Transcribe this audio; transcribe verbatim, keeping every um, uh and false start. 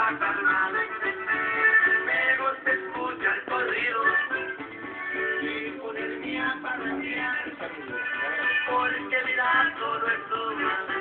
va calmado. Me gusta escuchar corrido y ponerme a parrandear, porque mira todo esto mal.